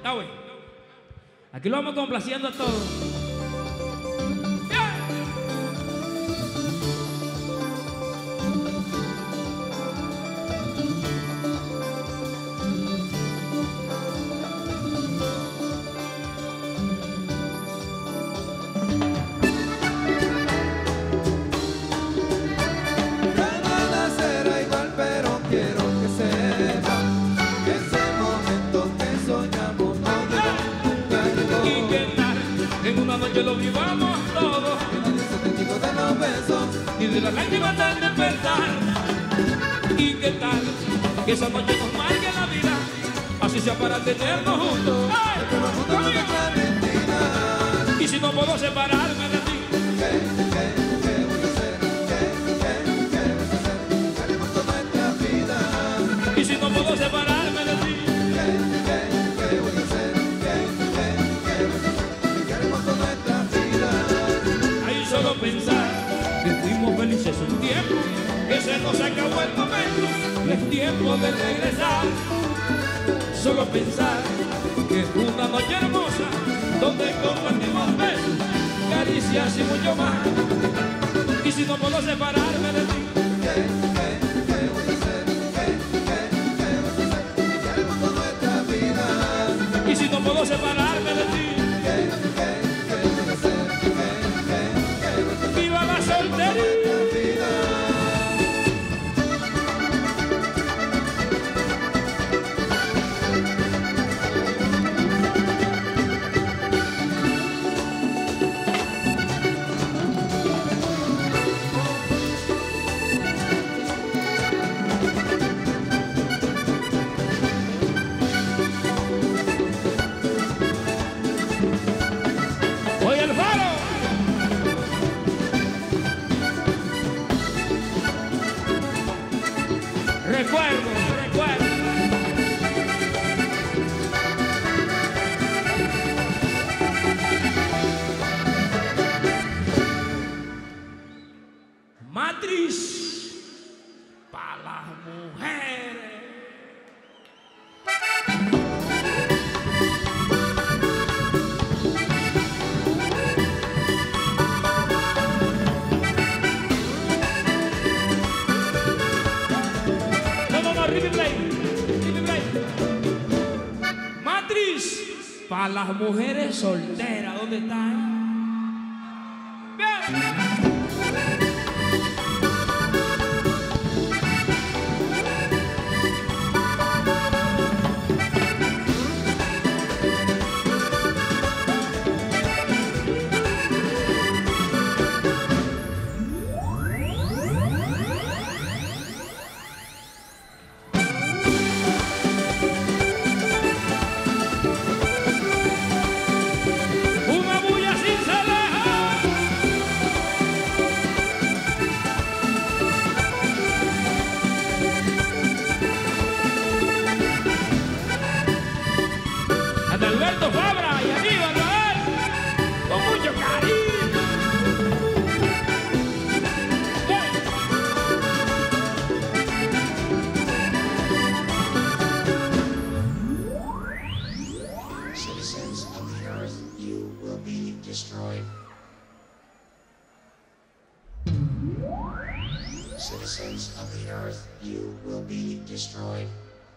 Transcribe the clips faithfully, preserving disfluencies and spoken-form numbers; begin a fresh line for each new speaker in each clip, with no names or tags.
Está bueno. Aquí lo vamos complaciendo a todos.
Que lo vivamos todos, que nadie se testigo de los besos y de las lágrimas del despertar.
¿Y qué tal? Que esa noche nos marque la vida, así sea para tenernos juntos.
¡Ay! Que nos juntos no nuestra mentira.
Y si no puedo separarme de ti,
¿qué, qué, qué voy a hacer? ¿Qué, qué, qué voy a hacer? Queremos toda nuestra vida.
Y si no puedo separarme de ti,
¿qué, qué, qué voy a hacer? ¿Qué, qué, qué voy a hacer?
Solo pensar que fuimos felices un tiempo, que se nos acabó el momento, es tiempo de regresar. Solo pensar que fue una noche hermosa, donde compartimos besos, caricias y mucho más. Y si no puedo separarme de ti,
¿qué, qué, qué voy a hacer? ¿Qué, qué, qué voy a hacer? Queremos toda nuestra vida.
Y si no puedo separarme de ti,
¿qué, qué, qué voy a hacer?
¡Viva la soltería! ¡Oye el faro! Recuerdo, recuerdo. Matriz para las mujeres. Matriz para las mujeres solteras, ¿dónde están? Bien. Alberto Fabra y Aníbal Rael, con mucho cariño.
Citizens of the earth, you will be destroyed. Citizens of the earth, you will be destroyed.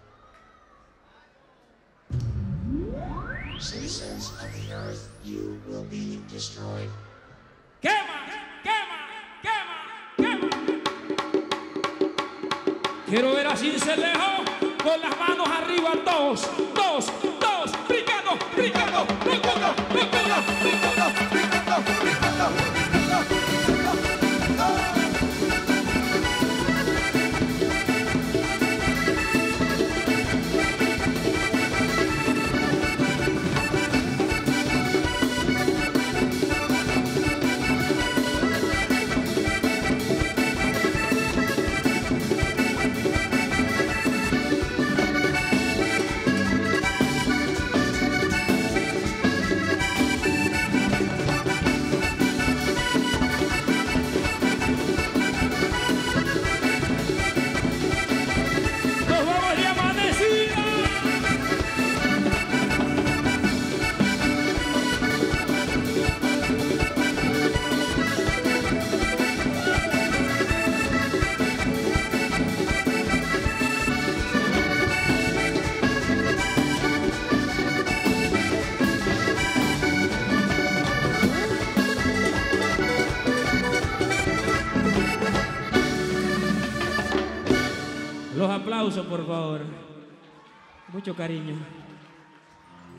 Citizens of the earth, you will be destroyed.
Quema, quema, quema, quema. Quiero ver a Cincelejo con las manos arriba, dos, dos, dos, brincando, brincando, brincando, brincando, brincando, brincando, brincando. aplauso, por favor. Mucho cariño.